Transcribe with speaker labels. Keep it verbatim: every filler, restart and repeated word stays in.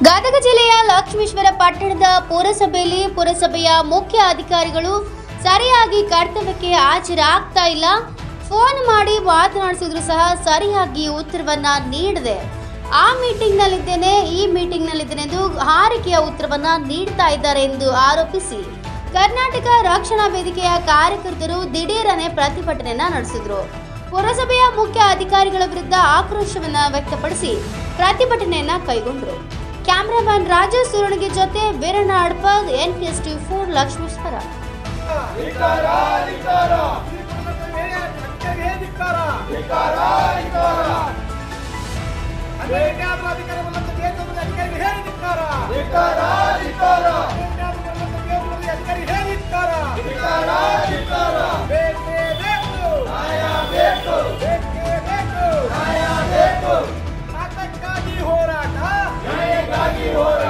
Speaker 1: ಗದಗ ಜಿಲ್ಲೆಯ ಲಕ್ಷ್ಮೇಶ್ವರ ಪಟ್ಟಣದ ಪುರಸಭೆಯಲ್ಲಿ ಪುರಸಭೆಯ ಮುಖ್ಯ ಅಧಿಕಾರಿಗಳು ಸರಿಯಾಗಿ ಕರ್ತವ್ಯಕ್ಕೆ ಹಾಜರಾಗ್ತಾ ಇಲ್ಲ. ಫೋನ್ ಮಾಡಿ ಮಾತನಾಡಿಸಿದ್ರು ಸಹ ಸರಿಯಾಗಿ ಉತ್ತರವನ್ನ ನೀಡದೆ ಆ ಮೀಟಿಂಗ್ ನಲ್ಲಿದ್ದೇನೆ ಈ ಮೀಟಿಂಗ್ ನಲ್ಲಿದ್ದೇನೆ ಎಂದು ಹಾರಿಕೆಯ ಉತ್ತರವನ್ನ ನೀಡ್ತಾ ಇದ್ದಾರೆ ಎಂದು ಆರೋಪಿಸಿ ಕರ್ನಾಟಕ ರಕ್ಷಣಾ ವೇದಿಕೆಯ ಕಾರ್ಯಕರ್ತರು ದಿಢೀರನೆ ಪ್ರತಿಭಟನೆಯನ್ನ ನಡೆಸಿದ್ರು. ಪುರಸಭೆಯ ಮುಖ್ಯ ಅಧಿಕಾರಿಗಳ ವಿರುದ್ಧ ಆಕ್ರೋಶವನ್ನ ವ್ಯಕ್ತಪಡಿಸಿ ಪ್ರತಿಭಟನೆಯನ್ನ ಕೈಗೊಂಡರು. ಕ್ಯಾಮರಾಮನ್ ರಾಜು ಸುರಣಿಗೆ ಜೊತೆ ವೀರಣ್ಣ ಅಡ್ಪದ್, N P S T four Lakshmeshwar.
Speaker 2: ಅಧಿಕಾರಿಗಳ